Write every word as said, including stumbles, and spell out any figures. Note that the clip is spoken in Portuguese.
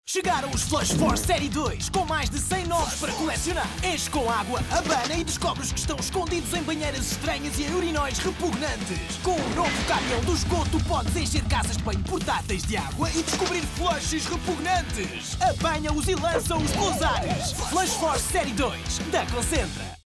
Chegaram os Flush Force Série dois, com mais de cem novos para colecionar. Enche com água, abana e descobre os que estão escondidos em banheiras estranhas e em urinóis repugnantes. Com o novo caminhão do esgoto, podes encher casas de banho portáteis de água e descobrir flushes repugnantes. Apanha-os e lança-os pelos ares. Flush Force Série dois, da Concentra.